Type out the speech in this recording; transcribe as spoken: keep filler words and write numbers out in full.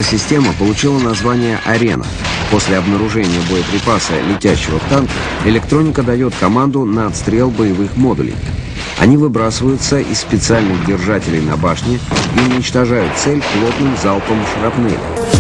система получила название «Арена». После обнаружения боеприпаса, летящего в танк, электроника дает команду на отстрел боевых модулей. Они выбрасываются из специальных держателей на башне и уничтожают цель плотным залпом шрапнели.